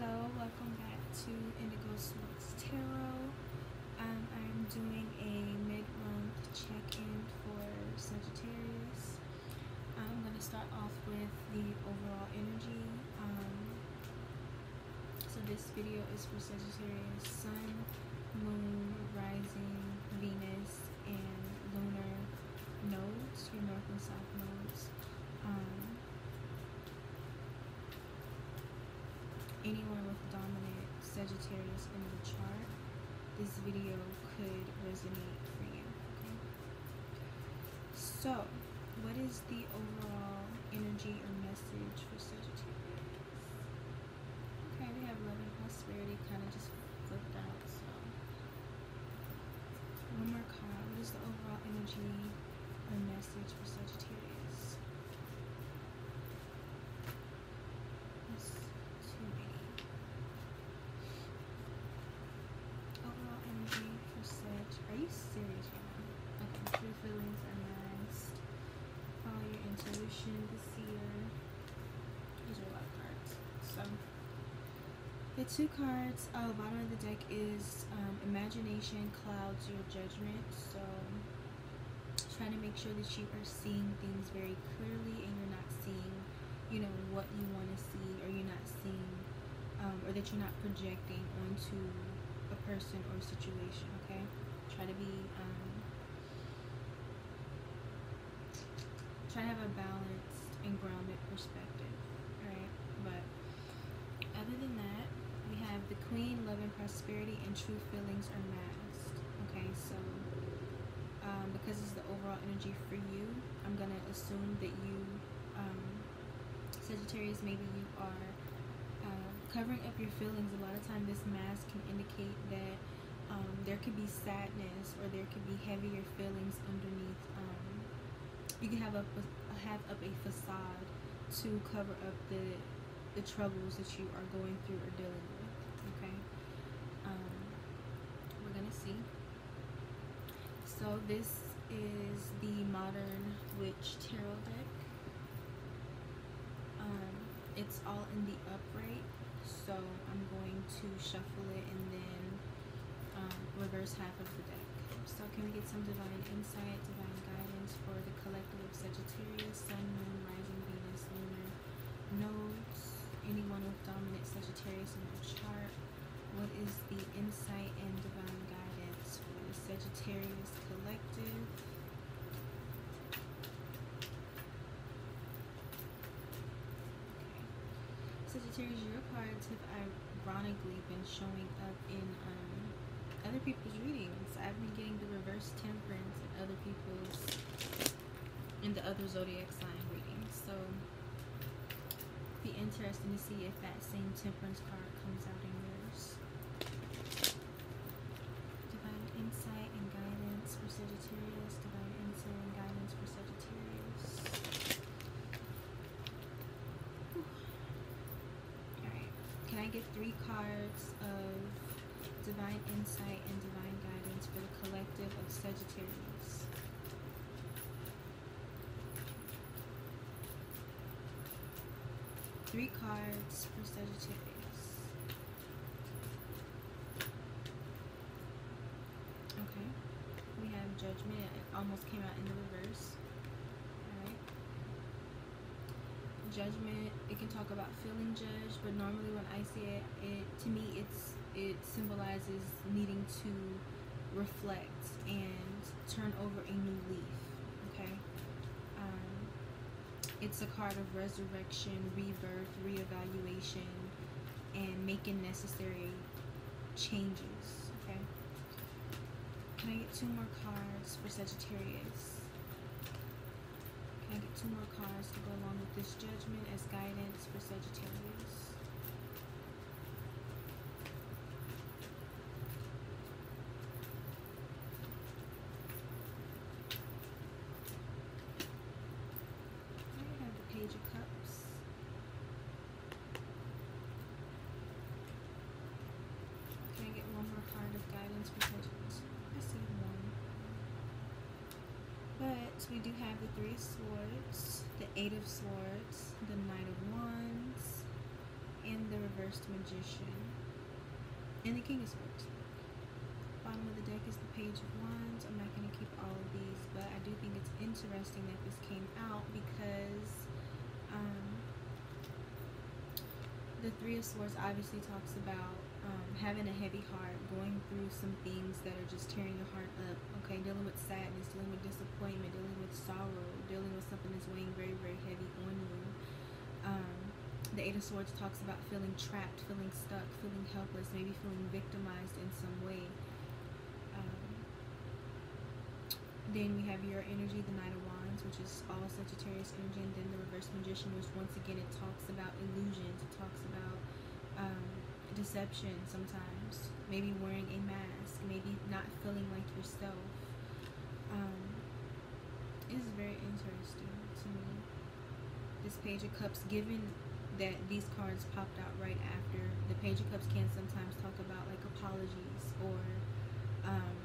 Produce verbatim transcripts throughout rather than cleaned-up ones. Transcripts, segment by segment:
Hello, welcome back to IndigoSmokes Tarot. Um, I'm doing a mid-month check-in for Sagittarius. I'm going to start off with the overall energy. Um, so this video is for Sagittarius Sun, Moon, Rising, Venus, and Lunar nodes, your North and South nodes. Um, anyone with dominant Sagittarius in the chart, this video could resonate for you. Okay, so what is the overall energy or message for Sagittarius? Okay, we have love and prosperity kind of just flipped out. So one more card. What is the overall energy or message for Sagittarius? Overall energy for Sag. Are you serious right now? Okay, true feelings are nice. Follow your intuition, the seer. These are a lot of cards. So, the two cards, oh, bottom of the deck is um, imagination clouds your judgment. So, try to make sure that you are seeing things very clearly and you're not seeing, you know, what you want to see, or you're not seeing, um, or that you're not projecting onto a person or situation. Okay, try to be um try to have a balanced and grounded perspective. All right, but other than that, we have the Queen, love and prosperity, and true feelings are masked. Okay, so um because it's the overall energy for you, I'm gonna assume that you um Sagittarius, maybe you are Uh, covering up your feelings. A lot of time this mask can indicate that um, there could be sadness, or there could be heavier feelings underneath. Um, you can have a have up a facade to cover up the the troubles that you are going through or dealing with. Okay, um, we're gonna see. So this is the Modern Witch Tarot deck. Um, It's all in the upright, so I'm going to shuffle it and then um, reverse half of the deck. So can we get some divine insight, divine guidance for the collective of Sagittarius, Sun, Moon, Rising, Venus, Lunar nodes, anyone with dominant Sagittarius in their chart? What is the insight and divine guidance for the Sagittarius collective? Sagittarius, your cards have ironically been showing up in um, other people's readings. I've been getting the reverse temperance in other people's, in the other zodiac sign readings. So, be interesting to see if that same temperance card comes out in yours. Divine insight and guidance for Sagittarius. Divine insight and guidance for Sagittarius. Can I get three cards of divine insight and divine guidance for the collective of Sagittarius? Three cards for Sagittarius. Okay. We have Judgment. It almost came out in the reverse. Alright. Judgment, it can talk about feeling judged, but normally when I see it, it to me it's it symbolizes needing to reflect and turn over a new leaf. Okay, um, it's a card of resurrection, rebirth, reevaluation, and making necessary changes. Okay, can I get two more cards for Sagittarius? Can I get two more cards to go along with this Judgment as guidance for Sagittarius? I have the Page of Cups. Can I get one more card of guidance for Sagittarius? I see one. But we do have the Three of Swords, the Eight of Swords, the Knight of Wands, and the reverse reversed Magician, and the King of Swords. Bottom of the deck is the Page of Wands. I'm not going to keep all of these, but I do think it's interesting that this came out because um, the Three of Swords obviously talks about um, having a heavy heart, going through some things that are just tearing your heart up, okay, dealing with sadness, dealing with disappointment, dealing with sorrow, dealing with something that's weighing very, very heavy on you. Um, the Eight of Swords talks about feeling trapped, feeling stuck, feeling helpless, maybe feeling victimized in some way. Then we have your energy, the Knight of Wands, which is all Sagittarius energy, and then the Reverse Magician, which once again it talks about illusions, it talks about um, deception sometimes, maybe wearing a mask, maybe not feeling like yourself. Um, it is very interesting to me, this Page of Cups, given that these cards popped out right after. The Page of Cups can sometimes talk about like apologies or um,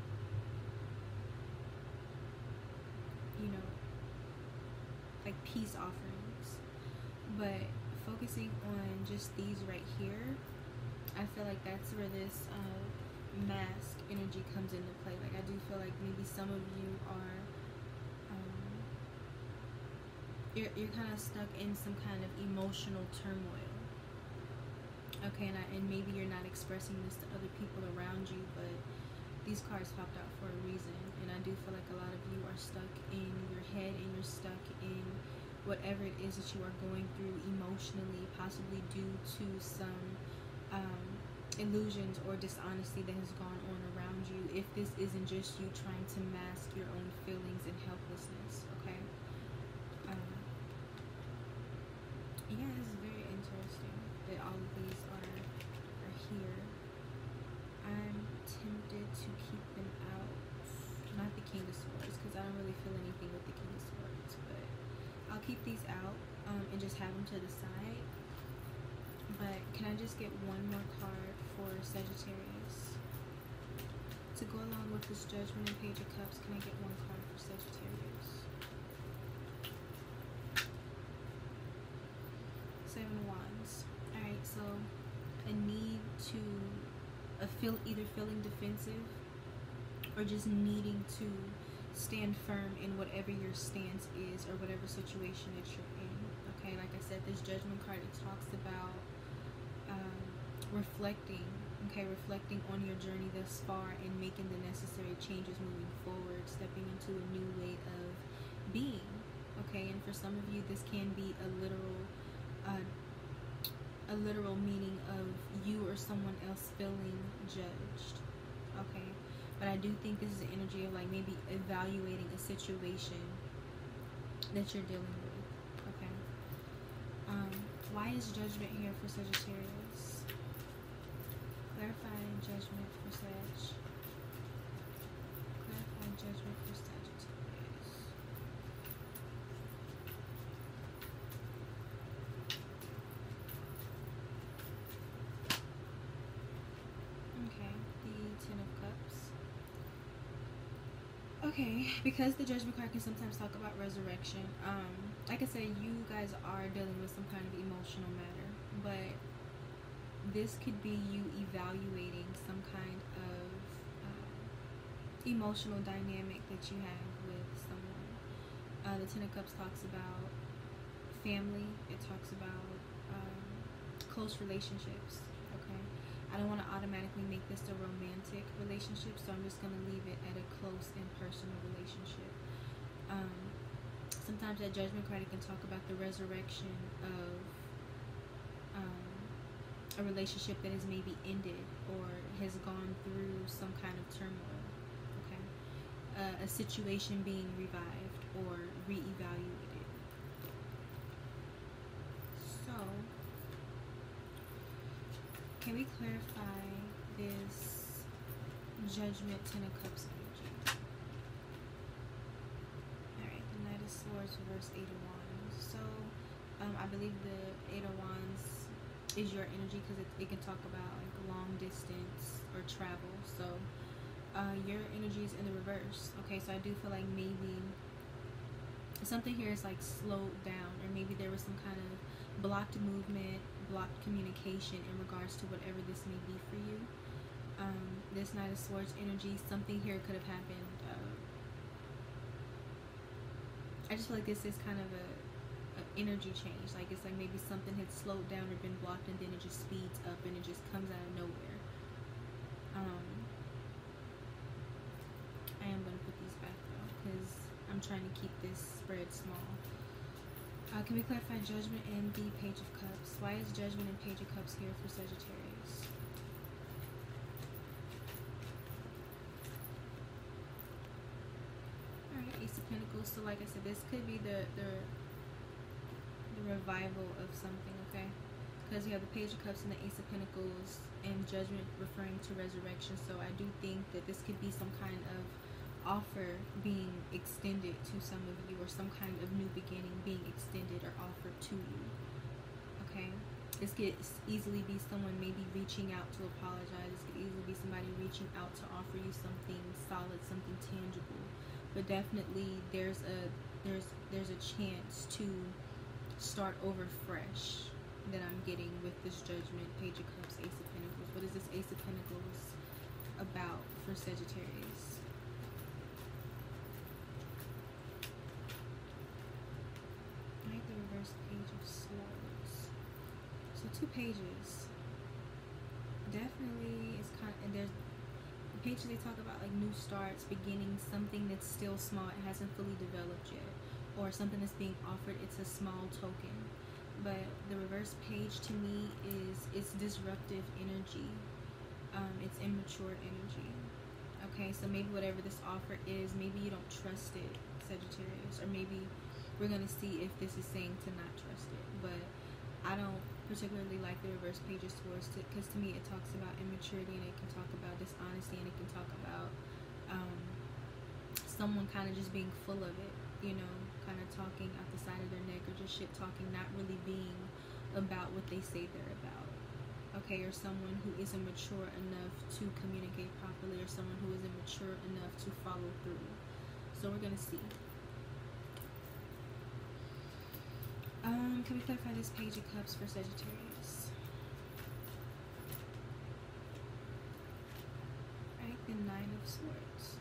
you know, like peace offerings, but focusing on just these right here, I feel like that's where this uh, mask energy comes into play. Like I do feel like maybe some of you are um, you're, you're kind of stuck in some kind of emotional turmoil, okay, and, I, and maybe you're not expressing this to other people around you, but these cards popped out for a reason, and I do feel like a lot of you are stuck in your head, and you're stuck in whatever it is that you are going through emotionally, possibly due to some um, illusions or dishonesty that has gone on around you, if this isn't just you trying to mask your own feelings and helplessness, okay? Um, yeah, this is very interesting that all of these are, are here. I'm tempted to keep them out, not the King of Swords, because I don't really feel anything with the King of Swords, but I'll keep these out um, and just have them to the side. But can I just get one more card for Sagittarius to go along with this Judgment and Page of Cups? Can I get one card for Sagittarius? Seven of Wands. Alright, so a need to a feel either feeling defensive or just needing to stand firm in whatever your stance is or whatever situation that you're in. Okay, like I said, this Judgment card, it talks about um, reflecting, okay, reflecting on your journey thus far and making the necessary changes moving forward, stepping into a new way of being. Okay, and for some of you, this can be a literal uh, a literal meaning of you or someone else feeling judged, okay? But I do think this is an energy of like maybe evaluating a situation that you're dealing with, okay? Um, why is Judgment here for Sagittarius? Clarifying Judgment for Sag. Clarifying Judgment for Sagittarius. Okay, because the Judgment card can sometimes talk about resurrection, um, like I said, you guys are dealing with some kind of emotional matter, but this could be you evaluating some kind of uh, emotional dynamic that you have with someone. Uh, the Ten of Cups talks about family, it talks about um, close relationships, okay? I don't want to automatically make this a romantic relationship, so I'm just going to leave it at a close and personal relationship. Um, sometimes that Judgment card, it can talk about the resurrection of um, a relationship that has maybe ended or has gone through some kind of turmoil, okay? Uh, a situation being revived or re-evaluated. So, can we clarify this Judgment Ten of Cups energy? Alright, the Knight of Swords reverse Eight of Wands. So, um, I believe the Eight of Wands is your energy because it, it can talk about like long distance or travel. So, uh, your energy is in the reverse. Okay, so I do feel like maybe something here is like slowed down, or maybe there was some kind of blocked movement, blocked communication in regards to whatever this may be for you. Um, this Knight of Swords energy, something here could have happened. Uh, I just feel like this is kind of a, a energy change. Like it's like maybe something had slowed down or been blocked, and then it just speeds up and it just comes out of nowhere. Um, I am going to put these back though, because I'm trying to keep this spread small. Uh, can we clarify Judgment and the Page of Cups? Why is Judgment and Page of Cups here for Sagittarius? Alright, Ace of Pentacles. So like I said, this could be the, the, the revival of something, okay? Because you have the Page of Cups and the Ace of Pentacles, and Judgment referring to resurrection. So I do think that this could be some kind of offer being extended to some of you, or some kind of new beginning being extended or offered to you. Okay, this could easily be someone maybe reaching out to apologize. This could easily be somebody reaching out to offer you something solid, something tangible. But definitely there's a there's there's a chance to start over fresh that I'm getting with this Judgment, Page of Cups, Ace of Pentacles. What is this Ace of Pentacles about for Sagittarius? The reverse Page of Swords. So two pages. Definitely it's kind of, and there's the pages they talk about like new starts, beginnings, something that's still small, it hasn't fully developed yet, or something that's being offered, it's a small token. But the reverse page to me is it's disruptive energy. Um, it's immature energy. Okay, so maybe whatever this offer is, maybe you don't trust it, Sagittarius, or maybe we're going to see if this is saying to not trust it. But I don't particularly like the reverse Page of Swords, because to me it talks about immaturity, and it can talk about dishonesty, and it can talk about um, someone kind of just being full of it, you know, kind of talking out the side of their neck, or just shit talking, not really being about what they say they're about. Okay, or someone who isn't mature enough to communicate properly, or someone who isn't mature enough to follow through. So we're going to see. Um, can we clarify this Page of Cups for Sagittarius? Alright, the Nine of Swords.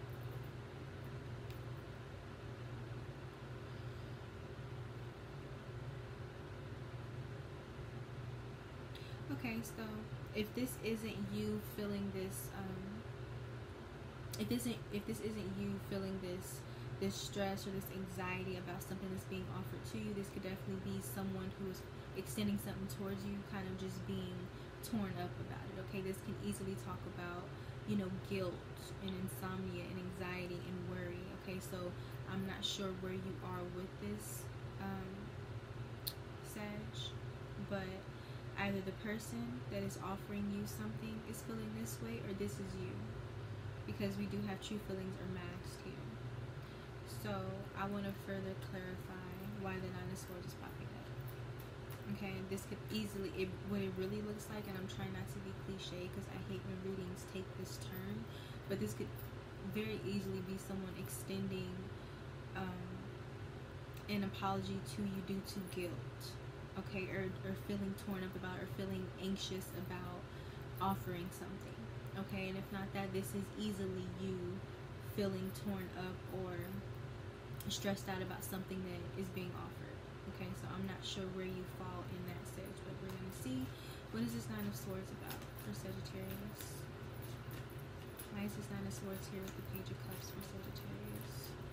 Okay, so if this isn't you feeling this, um, if this isn't if this isn't you feeling this. this stress or this anxiety about something that's being offered to you, this could definitely be someone who is extending something towards you, kind of just being torn up about it. Okay, this can easily talk about, you know, guilt and insomnia and anxiety and worry. Okay, so I'm not sure where you are with this, um, Sag, but either the person that is offering you something is feeling this way, or this is you, because we do have true feelings or masked here. So I want to further clarify why the Nine of Swords is popping up. Okay, this could easily, it, what it really looks like, and I'm trying not to be cliche because I hate when readings take this turn, but this could very easily be someone extending um, an apology to you due to guilt. Okay, or, or feeling torn up about, or feeling anxious about offering something. Okay, and if not that, this is easily you feeling torn up or stressed out about something that is being offered. Okay, so I'm not sure where you fall in that stage, but we're going to see. What is this Nine of Swords about for Sagittarius? Why is this Nine of Swords here with the Page of Cups for Sagittarius?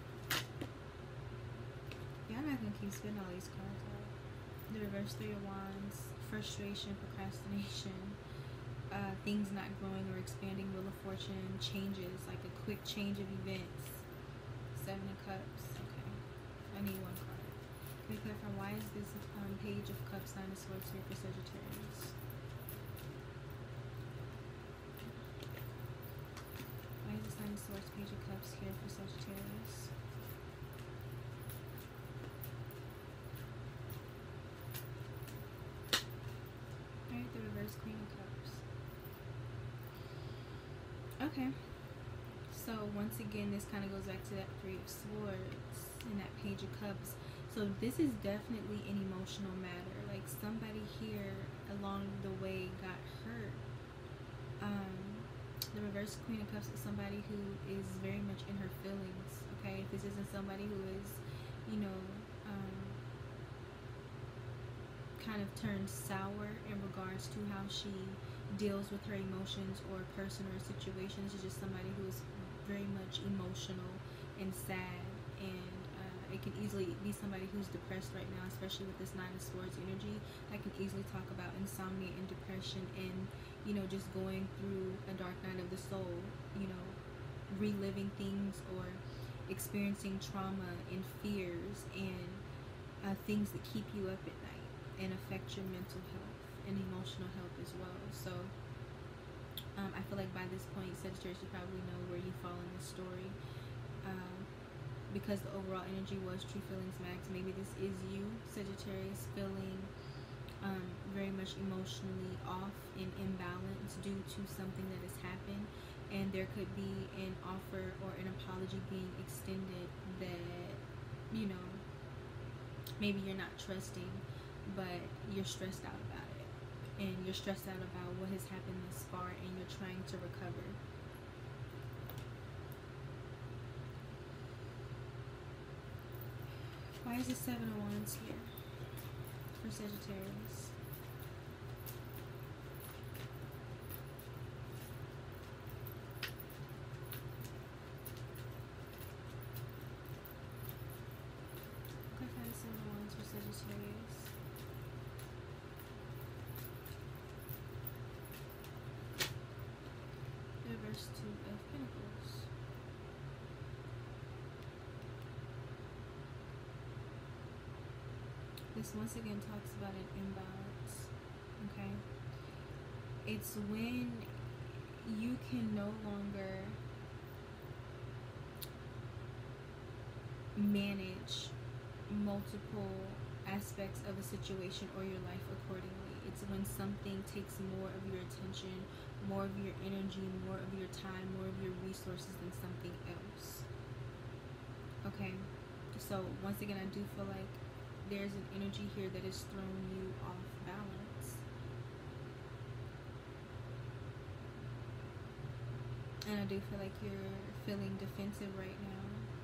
Yeah, I'm not going to keep spinning all these cards out. The reverse Three of Wands, frustration, procrastination, uh, things not growing or expanding, Wheel of Fortune, changes, like a quick change of events. Seven of Cups. Okay, I need one card. Can we clarify why is this um, Page of Cups, Nine of Swords here for Sagittarius? Why is this Nine of Swords, Page of Cups here for Sagittarius? Alright, the reverse Queen of Cups. Okay. So once again, this kind of goes back to that Three of Swords and that Page of Cups. So this is definitely an emotional matter. Like like somebody here along the way got hurt. Um, the reverse Queen of Cups is somebody who is very much in her feelings, okay? If this isn't somebody who is, you know, um, kind of turned sour in regards to how she deals with her emotions or person or situation. This is just somebody who is very much emotional and sad, and uh, it can easily be somebody who's depressed right now, especially with this Nine of Swords energy. I can easily talk about insomnia and depression and, you know, just going through a dark night of the soul, you know, reliving things or experiencing trauma and fears and uh, things that keep you up at night and affect your mental health and emotional health as well. So um, I feel like by this point, Sagittarius, you probably know where you fall in the story. Um, because the overall energy was True Feelings Max, maybe this is you, Sagittarius, feeling um, very much emotionally off and imbalanced due to something that has happened. And there could be an offer or an apology being extended that, you know, maybe you're not trusting, but you're stressed out about it. And you're stressed out about what has happened this far, and you're trying to recover. Why is the Seven of Wands here for Sagittarius? Clarify the Seven of Wands for Sagittarius. The reverse Two of Pentacles. This once again talks about an imbalance, okay? It's when you can no longer manage multiple aspects of a situation or your life accordingly. It's when something takes more of your attention, more of your energy, more of your time, more of your resources than something else. Okay? So once again, I do feel like there's an energy here that is throwing you off balance. And I do feel like you're feeling defensive right now.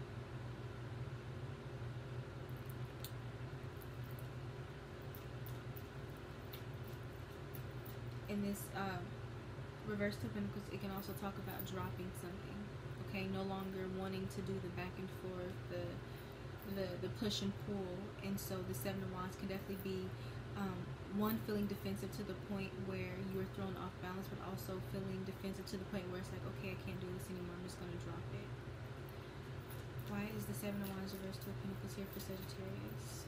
In this uh, reverse Two of Pentacles, it can also talk about dropping something. Okay, no longer wanting to do the back and forth, the the the push and pull. And so the Seven of Wands can definitely be um, one, feeling defensive to the point where you are thrown off balance, but also feeling defensive to the point where it's like, okay, I can't do this anymore, I'm just going to drop it. Why is the Seven of Wands reversed Two of Pentacles here for Sagittarius?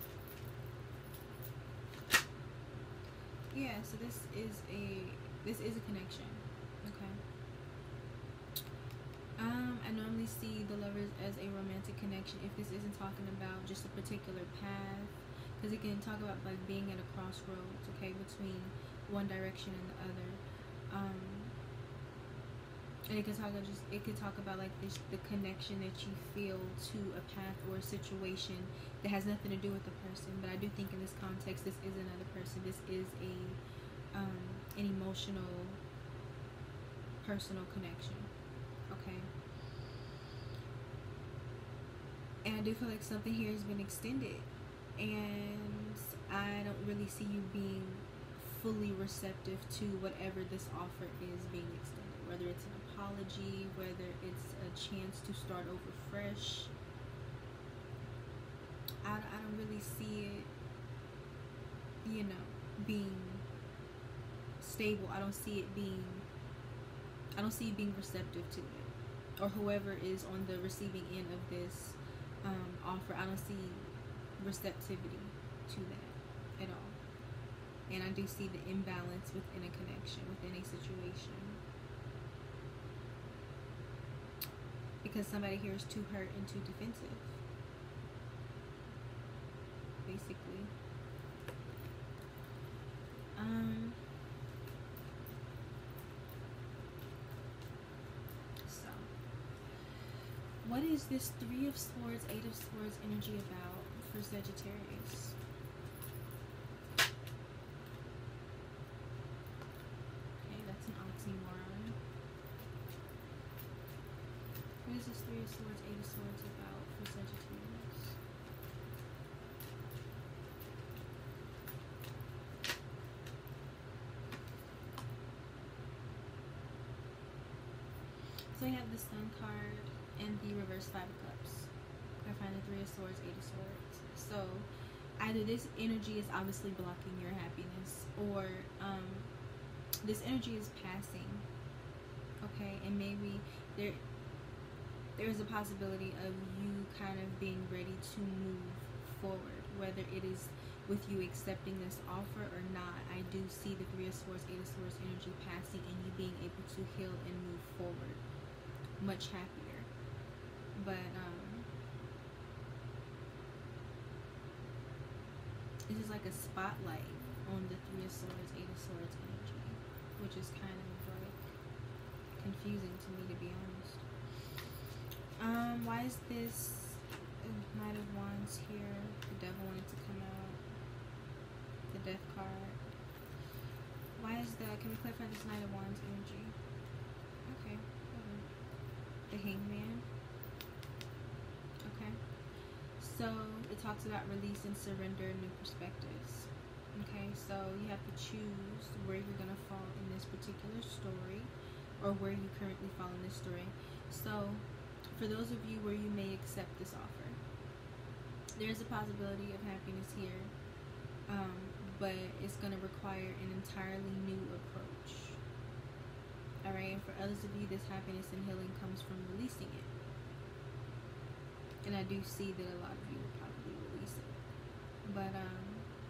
Yeah, so this is a this is a connection. Okay. Um, I normally see the Lovers as a romantic connection if this isn't talking about just a particular path, because it can talk about like being at a crossroads, okay, between one direction and the other. Um, and it could talk about just it could talk about like this, the connection that you feel to a path or a situation that has nothing to do with the person. But I do think in this context, this is another person. This is a um, an emotional, personal connection. Okay. And I do feel like something here has been extended, and I don't really see you being fully receptive to whatever this offer is being extended, whether it's an apology, whether it's a chance to start over fresh. I, I don't really see it, you know, being stable. I don't see it being I don't see you being receptive to it, or whoever is on the receiving end of this um, offer. I don't see receptivity to that at all. And I do see the imbalance within a connection, within a situation, because somebody here is too hurt and too defensive, basically. Um. What is this Three of Swords, Eight of Swords energy about for Sagittarius? is this Three of Swords, Eight of Swords about for Sagittarius? So we have the Sun card and the reverse Five of Cups. I find the Three of Swords, Eight of Swords. So either this energy is obviously blocking your happiness, or um, this energy is passing. Okay, and maybe there there's a possibility of you kind of being ready to move forward, whether it is with you accepting this offer or not. I do see the Three of Swords, Eight of Swords energy passing and you being able to heal and move forward much happier. But um this is like a spotlight on the Three of Swords, Eight of Swords energy, which is kind of like confusing to me, to be honest. Um, why is this Knight of Wands here? The Devil wanted to come out. The Death card. Why is the, can we clarify this Knight of Wands energy? Okay. Okay. The Hangman. Okay. So it talks about release and surrender, new perspectives. Okay, so you have to choose where you're gonna fall in this particular story, or where you currently fall in this story. So for those of you where you may accept this offer, there's a possibility of happiness here, um, but it's gonna require an entirely new approach. All right, and for others of you, this happiness and healing comes from releasing it. And I do see that a lot of you will probably release it. But um,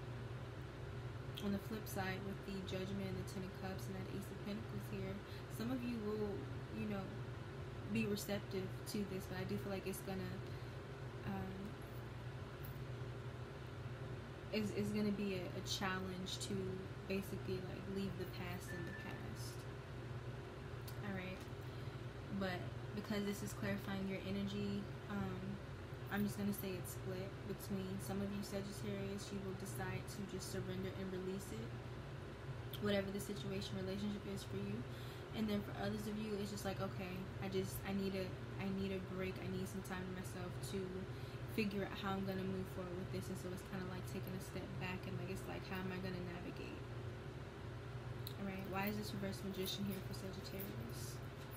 on the flip side, with the Judgment and the Ten of Cups and that Ace of Pentacles here, some of you will, you know, be receptive to this. But I do feel like it's gonna, um, it's, it's gonna be a, a challenge to basically like leave the past in the past. All right, but because this is clarifying your energy, um, I'm just going to say it's split between some of you Sagittarius. You will decide to just surrender and release it, whatever the situation, relationship is for you. And then for others of you, it's just like, okay, I just, I need a, I need a break. I need some time to myself to figure out how I'm going to move forward with this. And so it's kind of like taking a step back and like, it's like, how am I going to navigate? All right. Why is this reverse Magician here for Sagittarius?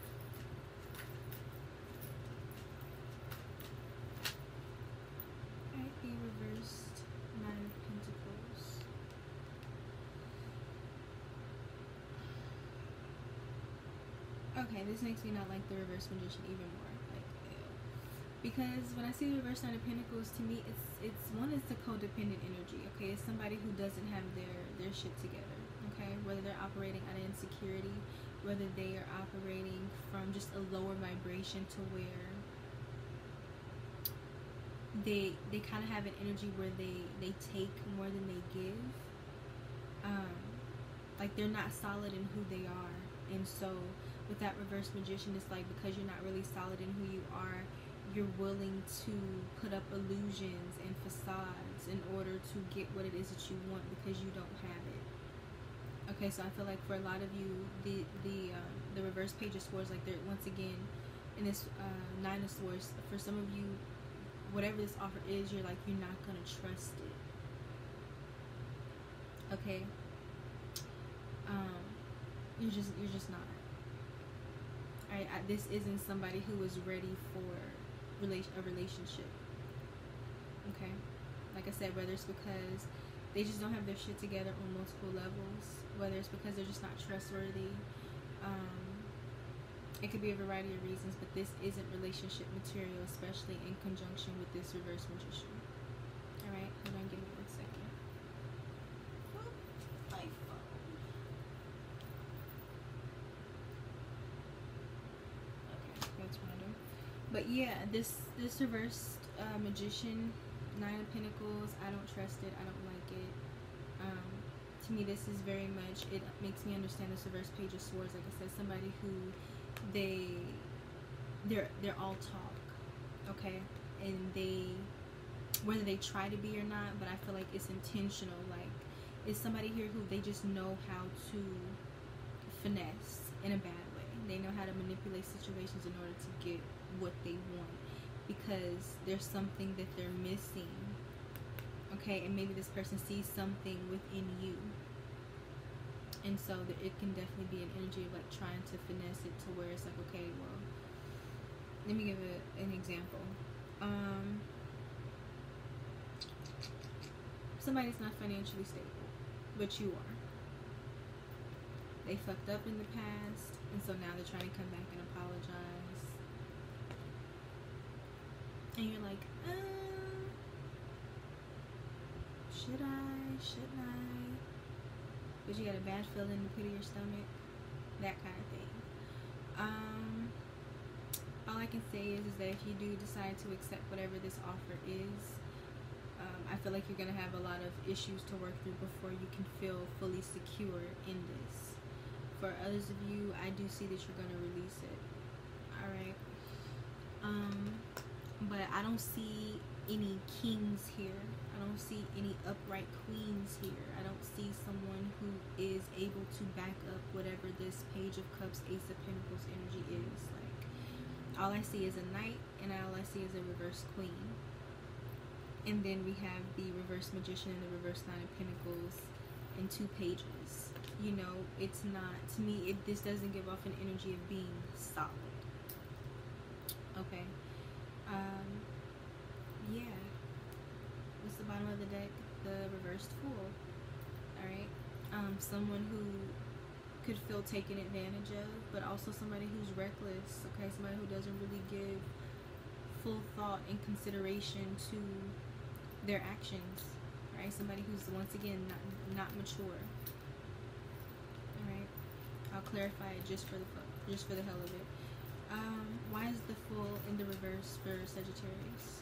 The reversed Nine of Pentacles. Okay, this makes me not like the reverse Magician even more. Like, ew. Because when I see the reverse Nine of Pentacles, to me, it's it's one is the codependent energy. Okay, it's somebody who doesn't have their their shit together. Okay, whether they're operating out of insecurity, whether they are operating from just a lower vibration to where they they kind of have an energy where they they take more than they give. Um like they're not solid in who they are, and so with that reverse Magician, it's like, because you're not really solid in who you are, you're willing to put up illusions and facades in order to get what it is that you want, because you don't have it. Okay, so I feel like for a lot of you, the the um, the reverse Page of Swords, like they're once again in this uh, Nine of Swords, for some of you, whatever this offer is, you're like, you're not gonna trust it. Okay, um, you're just you're just not. Alright, this isn't somebody who is ready for relation a relationship. Okay, like I said, whether it's because they just don't have their shit together on multiple levels, whether it's because they're just not trustworthy. Um, It could be a variety of reasons, but this isn't relationship material, especially in conjunction with this reverse Magician. Alright, hold on, give me one second. My phone. Okay, that's random. But yeah, this this reversed uh, Magician, Nine of Pentacles, I don't trust it, I don't like it. Um, to me, this is very much, it makes me understand this reverse Page of Swords. Like I said, somebody who they they're they're all talk, okay, and they, whether they try to be or not, but I feel like it's intentional. Like, it's somebody here who they just know how to finesse in a bad way. They know how to manipulate situations in order to get what they want, because there's something that they're missing. Okay, and maybe this person sees something within you. And so that it can definitely be an energy of like trying to finesse it to where it's like, okay, well, let me give a, an example. Um, somebody's not financially stable, but you are. They fucked up in the past, and so now they're trying to come back and apologize. And you're like, uh, should I? Shouldn't I? But you got a bad feeling in the pit of your stomach. That kind of thing. Um, all I can say is, is that if you do decide to accept whatever this offer is, um, I feel like you're going to have a lot of issues to work through before you can feel fully secure in this. For others of you, I do see that you're going to release it. Alright. Um, but I don't see any kings here. I don't see any upright queens here. I don't see someone who is able to back up whatever this Page of Cups, Ace of Pentacles energy is. Like, all I see is a knight, and all I see is a reverse queen. And then we have the reverse magician and the reverse nine of pentacles in two pages. You know, it's not, to me, it, this doesn't give off an energy of being solid. Okay. Um, yeah. What's the bottom of the deck? The reversed fool. Alright. Um, someone who could feel taken advantage of, but also somebody who's reckless. Okay, somebody who doesn't really give full thought and consideration to their actions. Right? Somebody who's, once again, not, not mature. Alright. I'll clarify it just for the just for the hell of it. Um, why is the Fool in the reverse for Sagittarius?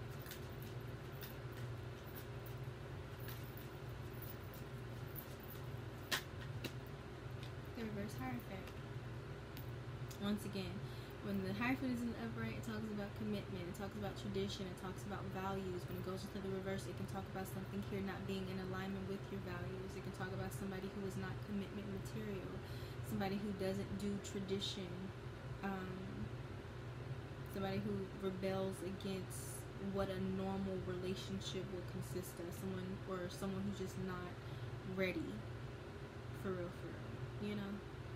The reverse Hierophant. Once again, when the Hierophant is in the upright, it talks about commitment, it talks about tradition, it talks about values. When it goes into the reverse, it can talk about something here not being in alignment with your values. It can talk about somebody who is not commitment material, somebody who doesn't do tradition, um, somebody who rebels against what a normal relationship will consist of, someone or someone who's just not ready for real, for real, you know?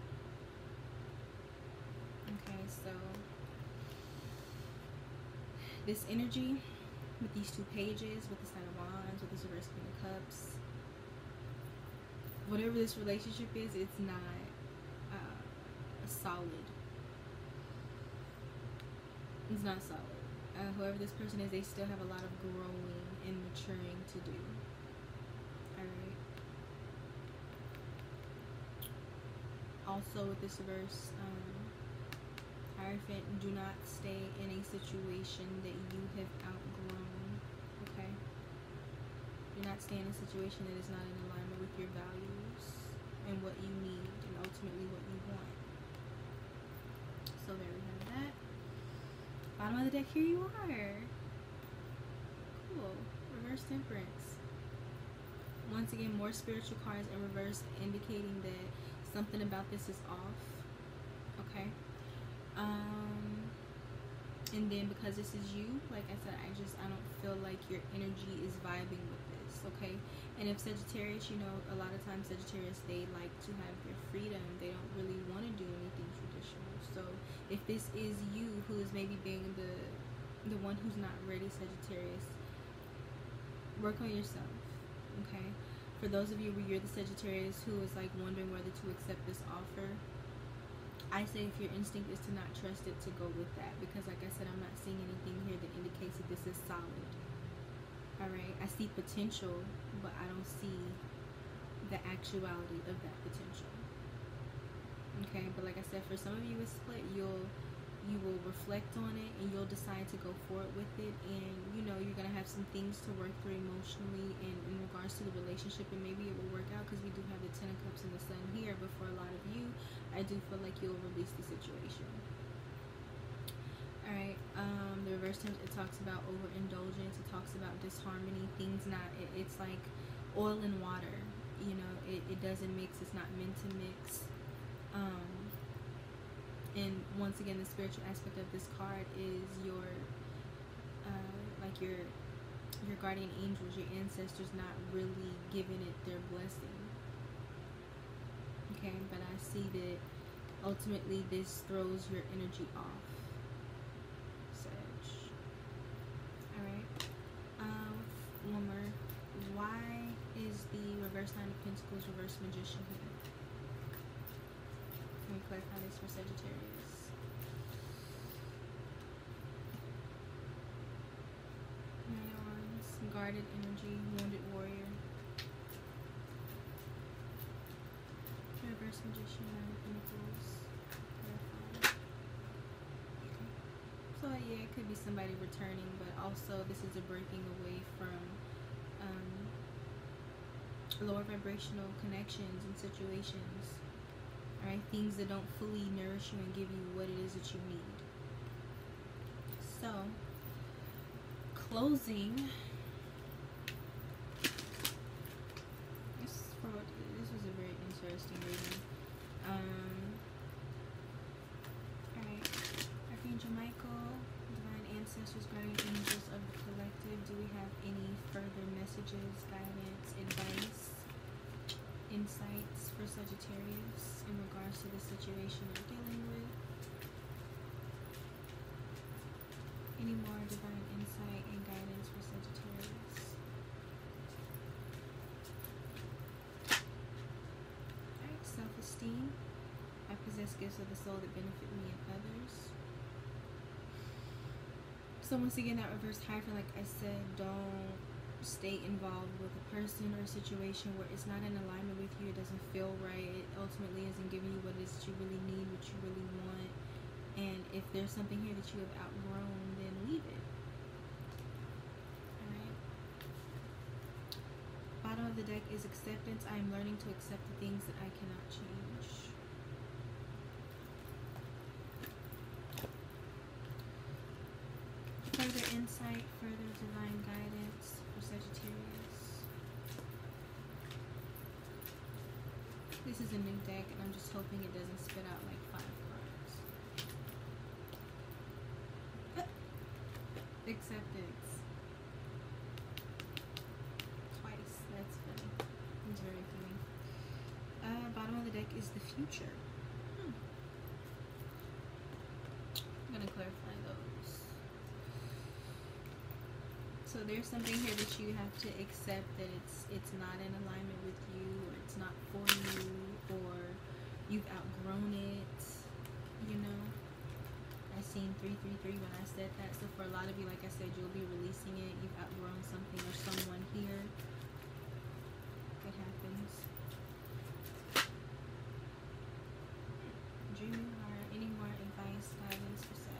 Okay, so this energy with these two pages, with the Knight of Wands, with this reverse Queen of Cups, whatever this relationship is, it's not uh, a solid. It's not solid. Uh, whoever this person is, they still have a lot of growing and maturing to do. Alright. Also with this reverse um, Hierophant, do not stay in a situation that you have outgrown. Okay? Do not stay in a situation that is not in alignment with your values and what you need and ultimately what you want. So there we have that. Bottom of the deck, here you are. Cool. Reverse Temperance. Once again, more spiritual cards in reverse, indicating that something about this is off. Okay. Um, and then because this is you, like I said, I just, I don't feel like your energy is vibing with this. Okay. And if Sagittarius, you know, a lot of times Sagittarius, they like to have their freedom. They don't really want to do anything traditional. So if this is you who is maybe being the the one who's not ready, Sagittarius, work on yourself. Okay. For those of you where you're the Sagittarius who is like wondering whether to accept this offer, I say if your instinct is to not trust it, to go with that, because like I said, I'm not seeing anything here that indicates that this is solid. Alright, I see potential, but I don't see the actuality of that potential. Okay, but like I said, for some of you it's split. You'll you will reflect on it and you'll decide to go forward with it, and you know you're gonna have some things to work through emotionally and in regards to the relationship, and maybe it will work out because we do have the Ten of Cups and the Sun here. But for a lot of you, I do feel like you'll release the situation. Alright, um, the reverse terms, it talks about overindulgence, it talks about disharmony, things not, it, it's like oil and water, you know, it, it doesn't mix, it's not meant to mix. Um, And once again, the spiritual aspect of this card is your, uh, like your, your guardian angels, your ancestors not really giving it their blessing. Okay, but I see that ultimately this throws your energy off. Sag. Alright. Um, one more. Why is the reverse nine of pentacles reverse magician here? Let me clarify this for Sagittarius. Nine of Wands, guarded energy, wounded warrior. Reverse magician, nine of pentacles. Clarify. Yeah. So yeah, it could be somebody returning, but also this is a breaking away from um, lower vibrational connections and situations. Alright, things that don't fully nourish you and give you what it is that you need. So, closing. This, for, this was a very interesting reading. Um, Alright, Archangel Michael, Divine Ancestors, Guardian Angels of the Collective. Do we have any further messages, guidance, advice, insights for Sagittarius in regards to the situation they're dealing with? Any more divine insight and guidance for Sagittarius? Alright, self-esteem. I possess gifts of the soul that benefit me and others. So once again, that reverse hierophant, like I said, don't stay involved with a person or a situation where it's not in alignment with you. It doesn't feel right. It ultimately isn't giving you what it is that you really need, what you really want. And if there's something here that you have outgrown, then leave it. Alright. Bottom of the deck is acceptance. I am learning to accept the things that I cannot change. Further insight, further divine guidance for Sagittarius. This is a new deck, and I'm just hoping it doesn't spit out like five cards. Ah. Acceptance. Twice. That's funny. It's very funny. Uh, bottom of the deck is the future. Hmm. I'm gonna clarify those. So there's something here that you have to accept that it's it's not in alignment with you, or it's not for you, or you've outgrown it, you know. I seen three three three when I said that. So for a lot of you, like I said, you'll be releasing it. You've outgrown something or someone here. It happens. Dreaming heart. Any more advice, guidance for Sag?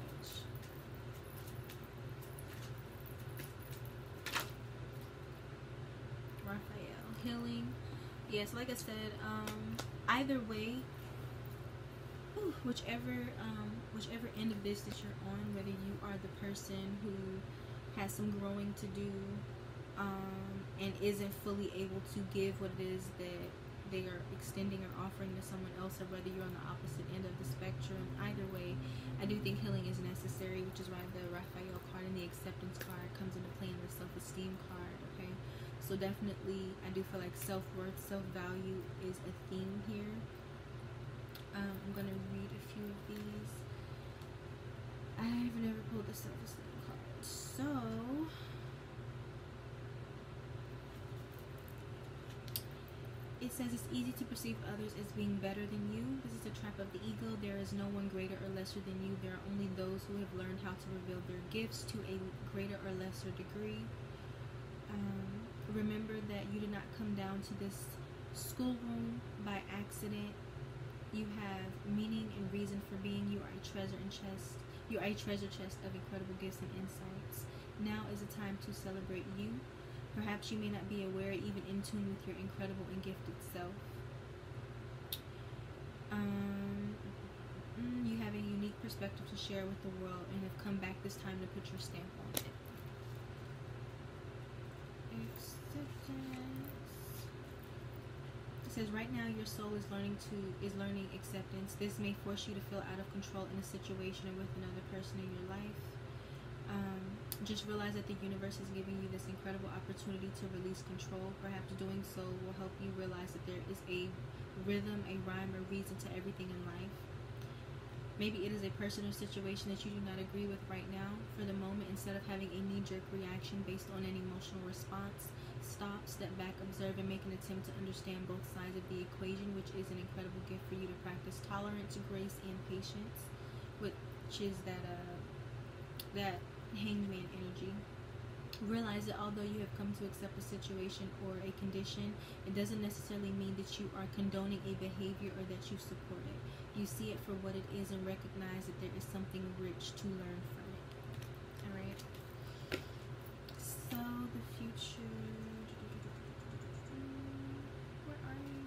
Healing. Yes, like I said, um either way, whew, whichever um whichever end of this that you're on, whether you are the person who has some growing to do um and isn't fully able to give what it is that they are extending or offering to someone else, or whether you're on the opposite end of the spectrum, either way, I do think healing is necessary, which is why the Raphael card and the acceptance card comes into play in the self-esteem card. Okay, so definitely, I do feel like self-worth, self-value is a theme here. Um, I'm going to read a few of these. I've never pulled the self-esteem card. So, it says it's easy to perceive others as being better than you. This is a trap of the ego. There is no one greater or lesser than you. There are only those who have learned how to reveal their gifts to a greater or lesser degree. Um... Remember that you did not come down to this schoolroom by accident. You have meaning and reason for being. You are a treasure and chest. You are a treasure chest of incredible gifts and insights. Now is the time to celebrate you. Perhaps you may not be aware, even in tune with your incredible and gifted self. Um, you have a unique perspective to share with the world and have come back this time to put your stamp on it. It says says right now your soul is learning to is learning acceptance. This may force you to feel out of control in a situation or with another person in your life. Um, just realize that the universe is giving you this incredible opportunity to release control. Perhaps doing so will help you realize that there is a rhythm, a rhyme, or reason to everything in life. Maybe it is a person or situation that you do not agree with right now. For the moment, instead of having a knee-jerk reaction based on an emotional response, stop, step back, observe, and make an attempt to understand both sides of the equation, which is an incredible gift for you to practice tolerance, grace, and patience, which is that uh, that hangman energy. Realize that although you have come to accept a situation or a condition, it doesn't necessarily mean that you are condoning a behavior or that you support it. You see it for what it is and recognize that there is something rich to learn from it. Alright? So, the future... Where are you?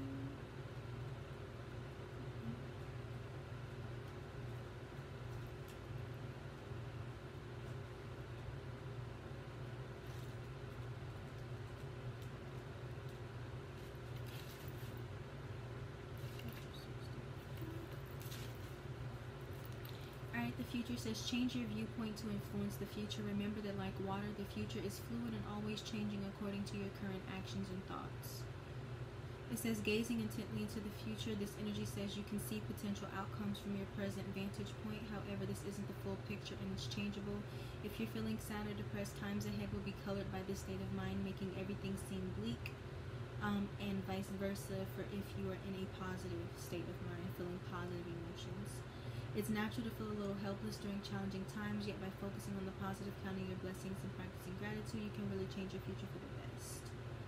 The future says change your viewpoint to influence the future. Remember that like water, the future is fluid and always changing according to your current actions and thoughts. It says gazing intently into the future. This energy says you can see potential outcomes from your present vantage point. However, this isn't the full picture and it's changeable. If you're feeling sad or depressed, times ahead will be colored by this state of mind, making everything seem bleak. Um, and vice versa for if you are in a positive state of mind, feeling positive emotions. It's natural to feel a little helpless during challenging times, yet by focusing on the positive, counting your blessings, and practicing gratitude, you can really change your future for the best.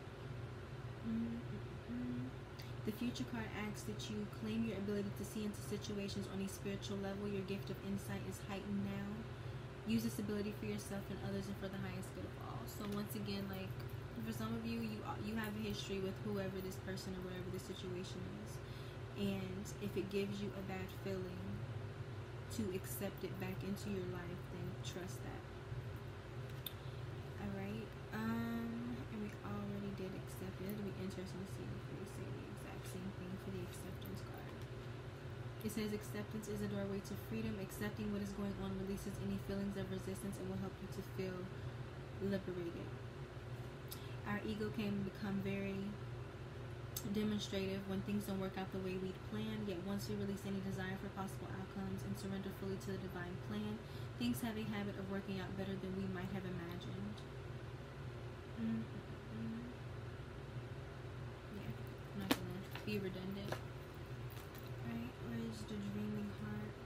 Mm-mm-mm. The future card asks that you claim your ability to see into situations on a spiritual level. Your gift of insight is heightened now. Use this ability for yourself and others and for the highest good of all. So once again, like, for some of you, you you have a history with whoever this person or whatever the situation is. And if it gives you a bad feeling, to accept it back into your life, then trust that. Alright, um, and we already did accept it. It'll be interesting to see if they say the exact same thing for the acceptance card. It says acceptance is a doorway to freedom. Accepting what is going on releases any feelings of resistance and will help you to feel liberated. Our ego can become very demonstrative when things don't work out the way we'd planned, yet once we release any desire for possible outcomes and surrender fully to the divine plan, things have a habit of working out better than we might have imagined. Mm-hmm. Yeah, I'm not gonna be redundant. Alright, where's the dreaming heart?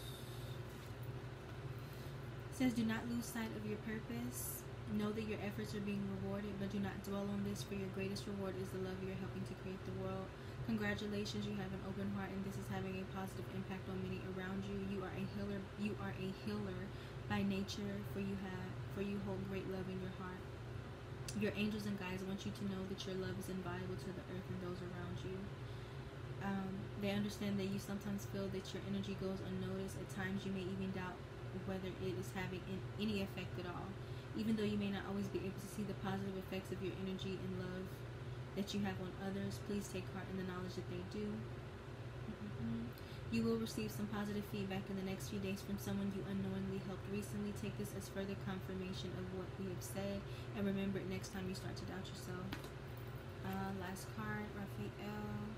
It says, do not lose sight of your purpose. Know that your efforts are being rewarded, but do not dwell on this, for your greatest reward is the love you're helping to create the world. Congratulations, you have an open heart, and this is having a positive impact on many around you. You are a healer. You are a healer by nature, for you have, for you hold great love in your heart. Your angels and guides want you to know that your love is invaluable to the earth and those around you. Um, they understand that you sometimes feel that your energy goes unnoticed. At times, you may even doubt whether it is having any effect at all. Even though you may not always be able to see the positive effects of your energy and love that you have on others, please take heart in the knowledge that they do. Mm-hmm. You will receive some positive feedback in the next few days from someone you unknowingly helped recently. Take this as further confirmation of what we have said, and remember it next time you start to doubt yourself. Uh, last card, Raphael.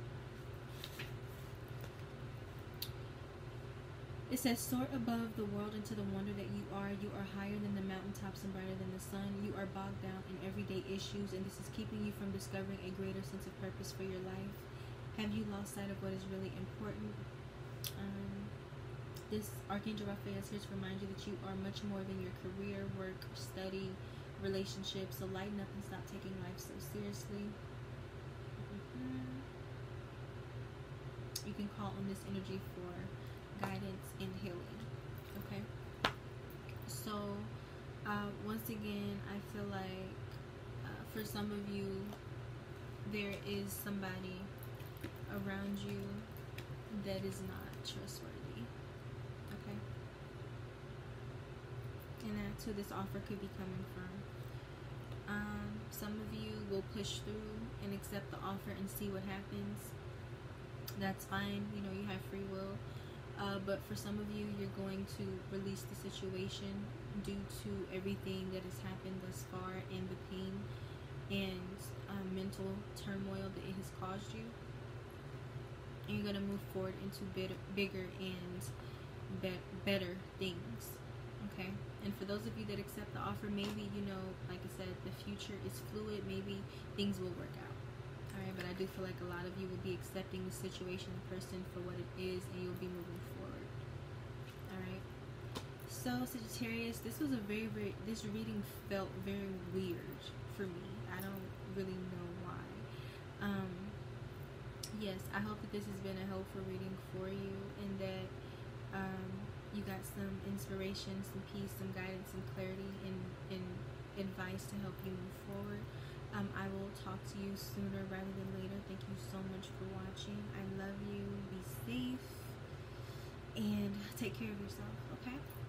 It says, soar above the world into the wonder that you are. You are higher than the mountaintops and brighter than the sun. You are bogged down in everyday issues, and this is keeping you from discovering a greater sense of purpose for your life. Have you lost sight of what is really important? Um, this Archangel Raphael is here to remind you that you are much more than your career, work, study, relationships. So lighten up and stop taking life so seriously. Mm-hmm. You can call on this energy for guidance and healing. Okay, so uh, once again, I feel like uh, for some of you there is somebody around you that is not trustworthy. Okay, and that's who this offer could be coming from. Um, some of you will push through and accept the offer and see what happens. That's fine. You know, you have free will. Uh, but for some of you, you're going to release the situation due to everything that has happened thus far and the pain and uh, mental turmoil that it has caused you. And you're going to move forward into better, bigger and be better things. Okay? And for those of you that accept the offer, maybe, you know, like I said, the future is fluid. Maybe things will work out. Alright, but I do feel like a lot of you will be accepting the situation, the person for what it is, and you'll be moving forward. Alright. So, Sagittarius, this was a very, very, this reading felt very weird for me. I don't really know why. Um, yes, I hope that this has been a helpful reading for you, and that um, you got some inspiration, some peace, some guidance, some clarity, and, and advice to help you move forward. Um, I will talk to you sooner rather than later. Thank you so much for watching. I love you. Be safe. And take care of yourself, okay?